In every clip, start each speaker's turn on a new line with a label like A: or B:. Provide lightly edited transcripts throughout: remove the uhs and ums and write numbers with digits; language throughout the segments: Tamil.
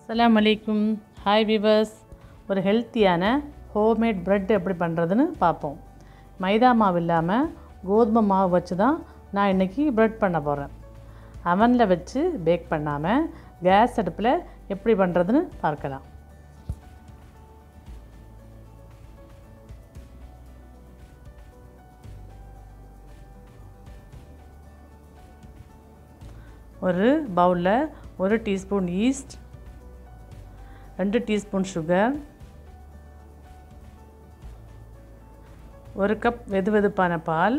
A: அஸ்ஸலாமு அலைக்கும். Hi viewers. ஒரு ஹெல்த்தியான ஹோம்மேட் ப்ரெட் எப்படி பண்ணுறதுன்னு பார்ப்போம். மைதா மாவு இல்லாமல் கோதுமை மாவு வச்சு தான் நான் இன்றைக்கி ப்ரெட் பண்ண போகிறேன். அவனில் வச்சு பேக் பண்ணாமல் கேஸ் அடுப்பில் எப்படி பண்ணுறதுன்னு பார்க்கலாம். ஒரு பவுலில் 1 teaspoon yeast, 2 teaspoon sugar, 1 cup வெதுவெதுப்பான பால்,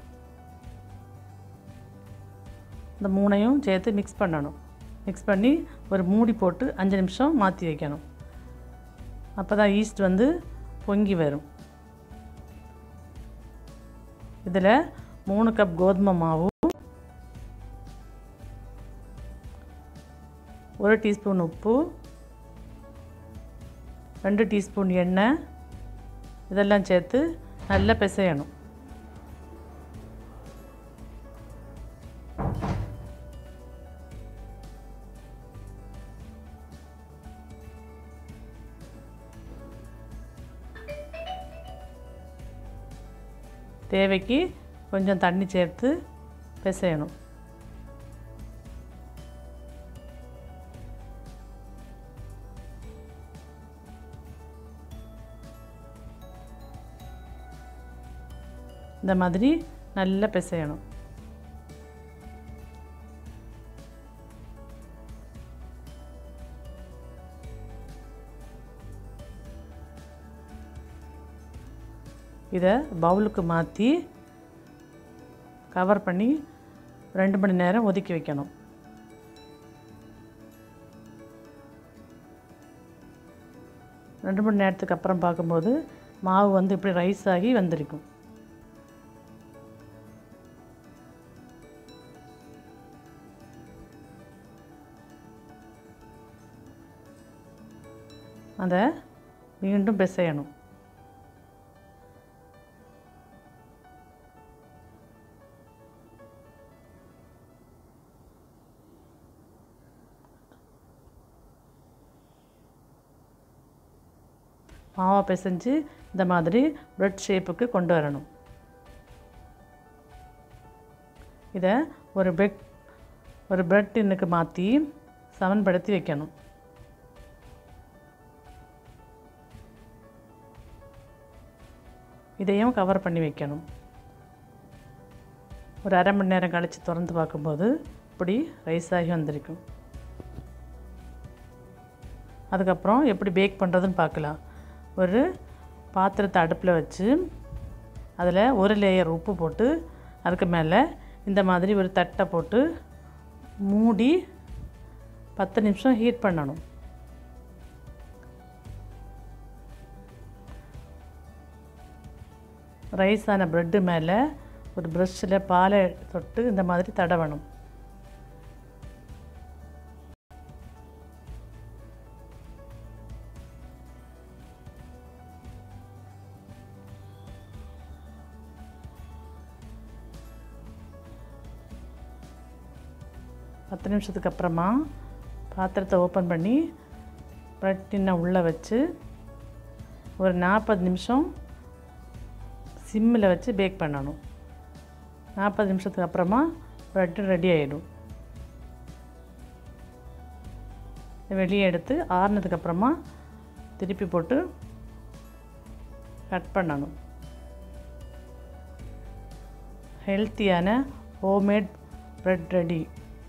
A: இந்த மூணையும் சேர்த்து மிக்ஸ் பண்ணணும். மிக்ஸ் பண்ணி ஒரு மூடி போட்டு 5 நிமிஷம் மாற்றி வைக்கணும். அப்போ தான் ஈஸ்ட் பொங்கி வரும். இதில் 3 கப் கோதுமை மாவு, 1 டீஸ்பூன் உப்பு, 2 டீஸ்பூன் எண்ணெய், இதெல்லாம் சேர்த்து நல்லா பிசையணும். தேவைக்கு கொஞ்சம் தண்ணி சேர்த்து பிசையணும். இந்த மாதிரி நல்லா பிசையணும். இதை பவுலுக்கு மாற்றி கவர் பண்ணி 2 மணி நேரம் ஒதுக்கி வைக்கணும். ரெண்டு மணி நேரத்துக்கு அப்புறம் பார்க்கும்போது மாவு இப்படி ரைஸ் ஆகி வந்திருக்கும். அதை மீண்டும் பிசையணும். மாவை பிசைஞ்சு இந்த மாதிரி ப்ரெட் ஷேப்புக்கு கொண்டு வரணும். இதை ஒரு ப்ரெட் டின்னுக்கு மாற்றி சமன்படுத்தி வைக்கணும். இதையும் கவர் பண்ணி வைக்கணும். ஒரு அரை மணி நேரம் கழித்து திறந்து பார்க்கும்போது இப்படி ரைஸ் ஆகி வந்திருக்கும். அதுக்கப்புறம் எப்படி பேக் பண்ணுறதுன்னு பார்க்கலாம். ஒரு பாத்திரத்தை அடுப்பில் வச்சு அதில் ஒரு லேயர் உப்பு போட்டு அதுக்கு மேலே இந்த மாதிரி ஒரு தட்டை போட்டு மூடி 10 நிமிஷம் ஹீட் பண்ணணும். ரைஸான ப்ரெட்டு மேலே ஒரு ப்ரஷ்ஷில் பாலை தொட்டு இந்த மாதிரி தடவணும். பத்து நிமிஷத்துக்கு அப்புறமா பாத்திரத்தை ஓப்பன் பண்ணி ப்ரெட் டின்னை உள்ளே வச்சு ஒரு 40 நிமிஷம் சிம்மில் வச்சு பேக் பண்ணணும். 40 நிமிஷத்துக்கு அப்புறமா ப்ரெட்டு ரெடி ஆகிடும். வெளியே எடுத்து ஆறுனதுக்கப்புறமா திருப்பி போட்டு கட் பண்ணணும். ஹெல்த்தியான ஹோம்மேட் ப்ரெட் ரெடி.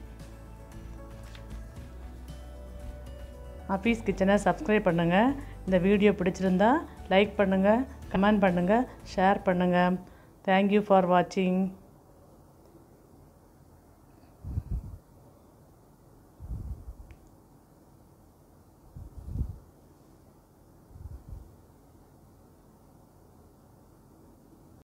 A: ஆஃபீஸ் கிச்சனை சப்ஸ்கிரைப் பண்ணுங்கள். இந்த வீடியோ பிடிச்சிருந்தா லைக் பண்ணுங்கள், கமெண்ட் பண்ணுங்கள், ஷேர் பண்ணுங்கள். தேங்க்யூ ஃபார் வாட்சிங்.